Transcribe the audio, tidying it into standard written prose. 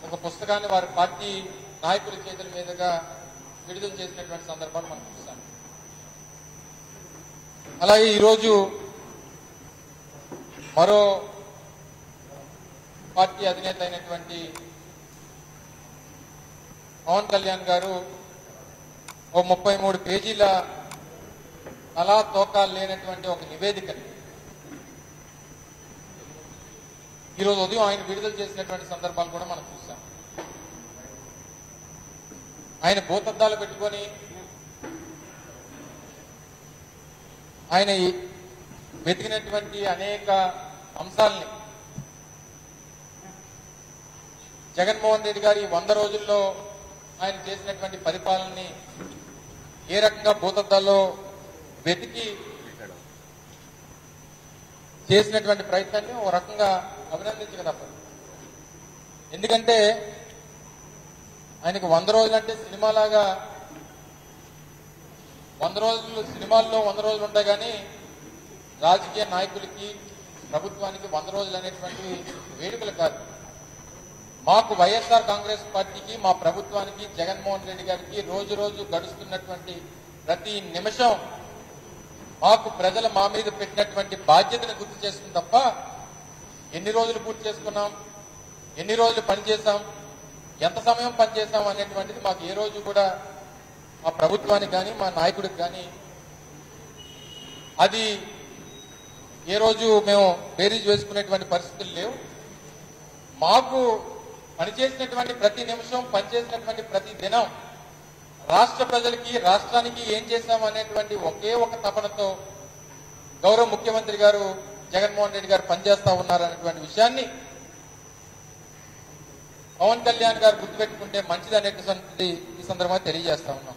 ఒక పుస్తకాన్ని వారి పార్టీ నాయకుల చేతుల మీదుగా విడుదల చేసినటువంటి సందర్భాలు మనం చూసాం. అలాగే ఈరోజు మరో పార్టీ అధినేత అయినటువంటి పవన్ కళ్యాణ్ గారు ఓ 33 పేజీల అలా తోకాలు లేనటువంటి ఒక నివేదికని ఈరోజు ఉదయం ఆయన విడుదల చేసినటువంటి సందర్భాలు కూడా మనం చూసాం. ఆయన భూతద్దాలు పెట్టుకొని ఆయన వెతికినటువంటి అనేక అంశాలని జగన్మోహన్ రెడ్డి గారి 100 రోజుల్లో ఆయన చేసినటువంటి పరిపాలనని ఏ రకంగా భూతద్దాల్లో వెతికి చేసినటువంటి ప్రయత్నాన్ని ఓ రకంగా అభినందించక తప్పదు. ఎందుకంటే ఆయనకు 100 రోజులు అంటే సినిమాలాగా 100 రోజులు సినిమాల్లో 100 రోజులు ఉంటాయి, కానీ రాజకీయ నాయకులకి ప్రభుత్వానికి 100 రోజులు అనేటువంటి వేడుకలు కాదు. మాకు వైఎస్ఆర్ కాంగ్రెస్ పార్టీకి మా ప్రభుత్వానికి జగన్మోహన్ రెడ్డి గారికి రోజు రోజు గడుస్తున్నటువంటి ప్రతి నిమిషం మాకు ప్రజలు మా మీద పెట్టినటువంటి బాధ్యతను గుర్తు చేసుకుని తప్ప ఎన్ని రోజులు పూర్తి చేసుకున్నాం, ఎన్ని రోజులు పనిచేశాం, ఎంత సమయం పనిచేశాం అనేటువంటిది మాకు ఏ రోజు కూడా మా ప్రభుత్వానికి కానీ మా నాయకుడికి కానీ అది ఏ రోజు మేము బేరీజ్ వేసుకునేటువంటి పరిస్థితులు లేవు. మాకు పనిచేసినటువంటి ప్రతి నిమిషం, పనిచేసినటువంటి ప్రతి దినం రాష్ట్ర ప్రజలకి రాష్ట్రానికి ఏం చేశాం అనేటువంటి ఒకే ఒక తపనతో గౌరవ ముఖ్యమంత్రి గారు జగన్మోహన్ రెడ్డి గారు పనిచేస్తా ఉన్నారనేటువంటి విషయాన్ని పవన్ కళ్యాణ్ గారు గుర్తుపెట్టుకుంటే మంచిది అనేటువంటి ఈ సందర్భంగా తెలియజేస్తా ఉన్నాం.